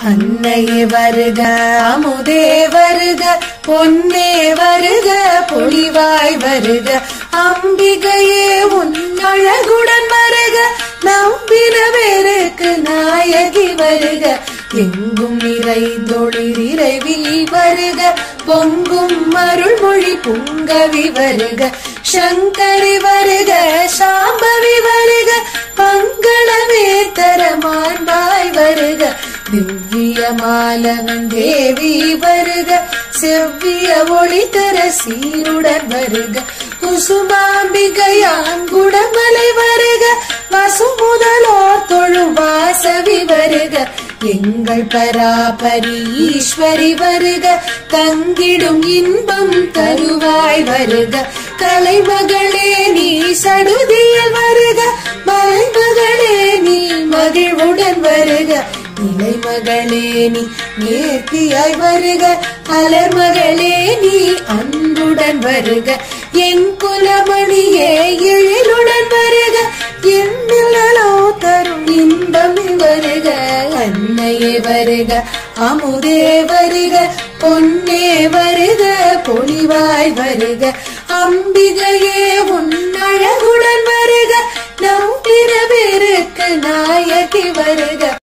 அன்னையே வருக அமுதே வருக பொன்னே வருக பொலிவாய் வருக அம்பிகையே உன் அழகுடன் வருக நம்பின பேருக்கு நாயகி வருக எங்கும் நிறைந்தொழில் இறைவி வருக பொங்கும் அருள்மொழி புங்கவி வருக சங்கரி வருக சாம்பவி வருக பங்களமே தரமான்பாய் வருக திவ்ய மாலவன் தேவி வருக செவ்விய ஒளி தர சீருடன் வருக குசுமாம்பிகையான் குடமலை வருக வசு முதலோர் தொழும் வாசவி வருக எங்கள் பராபரி ஈஸ்வரி வருக தங்கிடும் இன்பம் தருவாய் வருக கலைமகளே நீ சடுதியில் வருக மலைமகளே நீ மகிழ்வுடன் வருக நிலைமகளே நீ நேர்த்தியாய் வருக அலர்மகளே நீ அன்புடன் வருக என் குலமணியே எழிலுடன் வருக எண்ணிலோ தரும் இன்பம் வருக அன்னையே வருக அமுதே வருக பொன்னே வருக பொலிவாய் வருக அம்பிகையே உன் அழகுடன் வருக நம்பின பேருக்கு நாயகி வருக